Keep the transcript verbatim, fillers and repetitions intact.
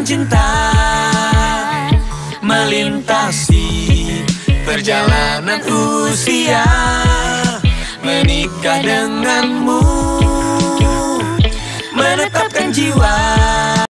cinta, melintasi perjalanan usia, menikah denganmu, menetapkan jiwa.